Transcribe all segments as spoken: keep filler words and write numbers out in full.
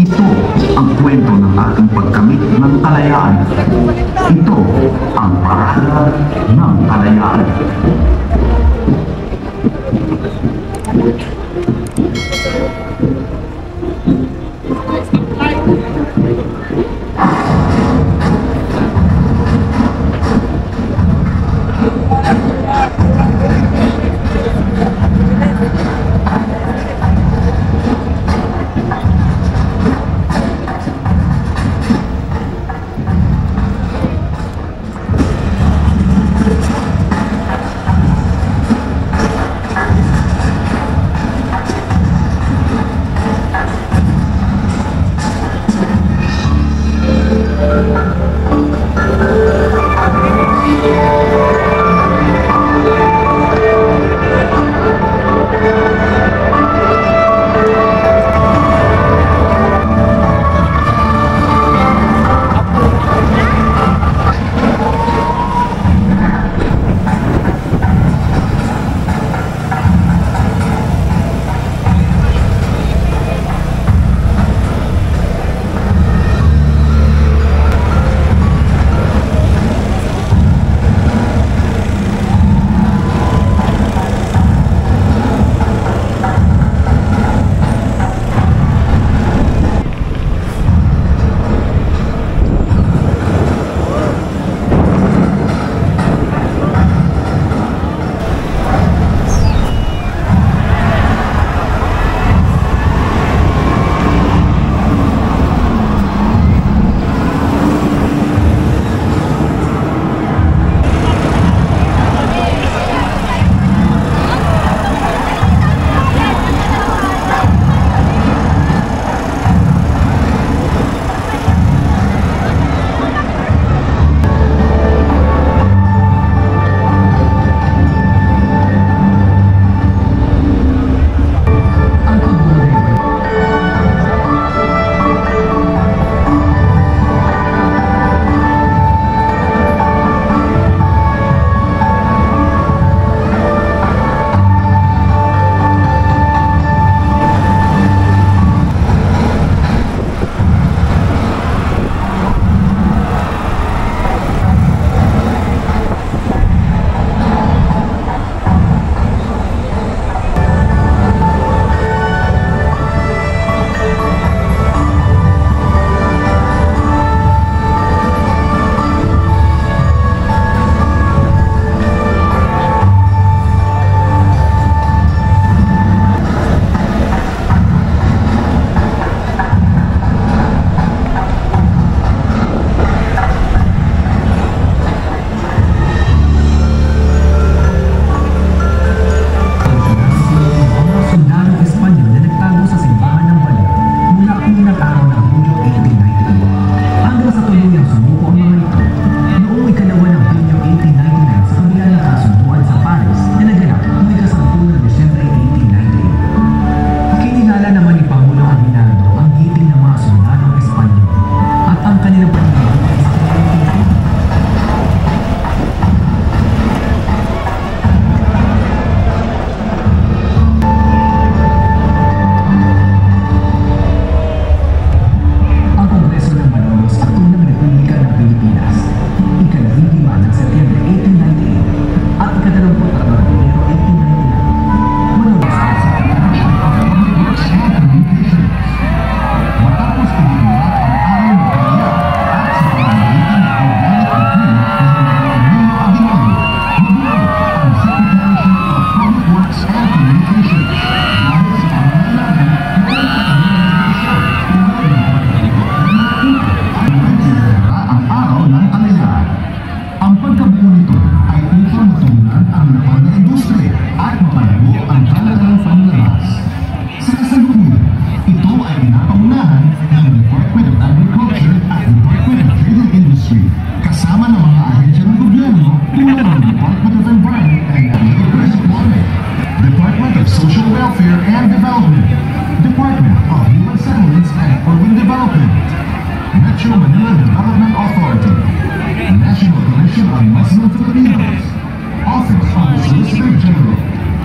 Ito ang kwento ng ating pagkamit ng kalayaan. Ito ang parada ng kalayaan.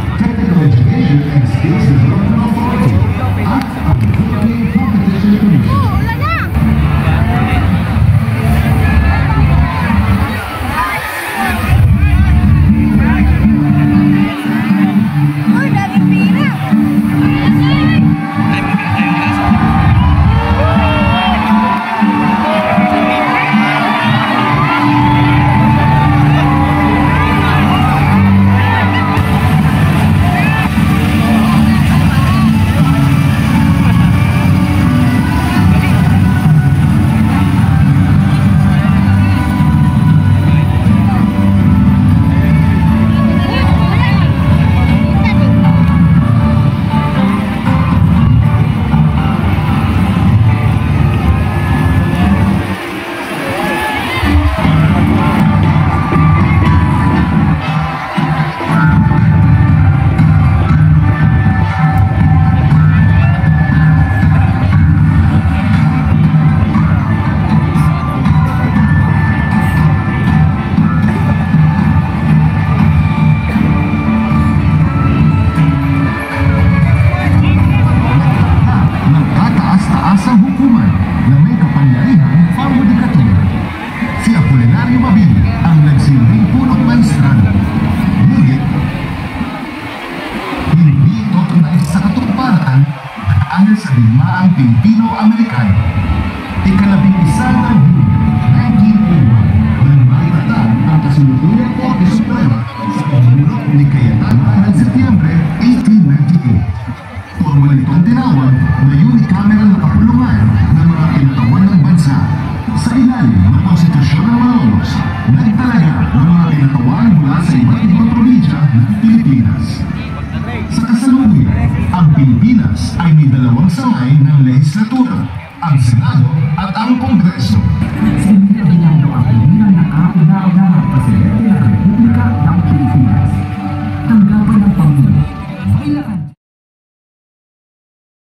Education and Skills Development Authority at ang Philippine Competition Commission. dahil sa digmaang Pilipino-Amerikano. Ikalabing isa ng nineteen oh one nang maitatag ang kasulukuyang Korte Suprema sa pamumuno ni Cayetano ng Setyembre eighteen ninety-eight. Formal itong tinawag na unicameral na kapulungan ng mga kinatawan ng bansa. Sa ilalim ng konstitusyon ng Malolos, nagtalaga ng mga kinatawan mula sa iba't ibang probinsya ng Pilipinas. Sa kasalukuyan, ang Pilipinas ay may dalawang sangay ng lehislatura, ang Senado at ang Kongreso. Si Emilio Aguinaldo Aquino bilang nakauna-unahang presidente ng Republika ng Pilipinas. Tanggapan ng Pangulo, may lakad.